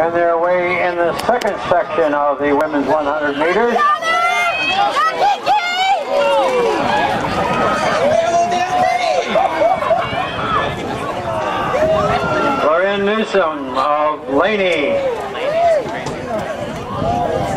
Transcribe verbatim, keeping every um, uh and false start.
and their way in the second section of the women's one hundred meters. Newsom of Laney.